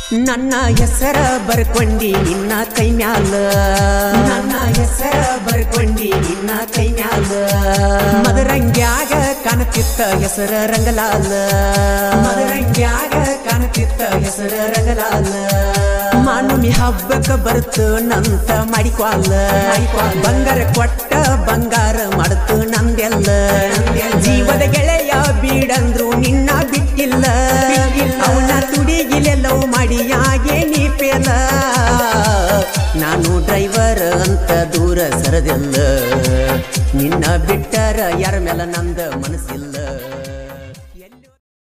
ನನ್ನ ಹೆಸರ ಬರ್ಕೊಂಡಿ ನಿನ್ನ ಕೈ ಮ್ಯಾಲ ನನ್ನ ಹೆಸರ ಬರ್ಕೊಂಡಿ ನಿನ್ನ ಕೈ ಮ್ಯಾಲ ಮದರಂಗ್ಯಾಗ ಕಾಣತಿತ್ತ ಹೆಸರ ರಂಗಲಾಲ ಮದರಂಗ್ಯಾಗ ಕಾಣತಿತ್ತ ಹೆಸರ ರಂಗಲಾಲ ಮಾನುಮಿ ಹಬ್ಬಕ್ಕ ಬರ್ತು ನಂತ ಮಾಡಿಕ್ವಾಲ ಬಂಗಾರ ಕೊಟ್ಟ ಬಂಗಾರ ಮಾಡ್ತು ನಂದೆಲ್ಲ ಜೀವದ ಗೆಳೆಯ ಬೀಡಂದ್ರು ನಿನ್ನ ಬಿಟ್ಟಿಲ್ಲ ಅವನ ತುಡಿಗಿಲೆಲ್ಲವೂ ಮಾಡಿ ಯಾಗೆ ನೀ ಪೇಲ ನಾನು ಡ್ರೈವರ್ ಅಂತ ದೂರ ಸರದಿಲ್ಲ ನಿನ್ನ ಬಿಟ್ಟರ ಯಾರ ಮೇಲೆ ನಂದ ಮನಸ್ಸಿಲ್ಲ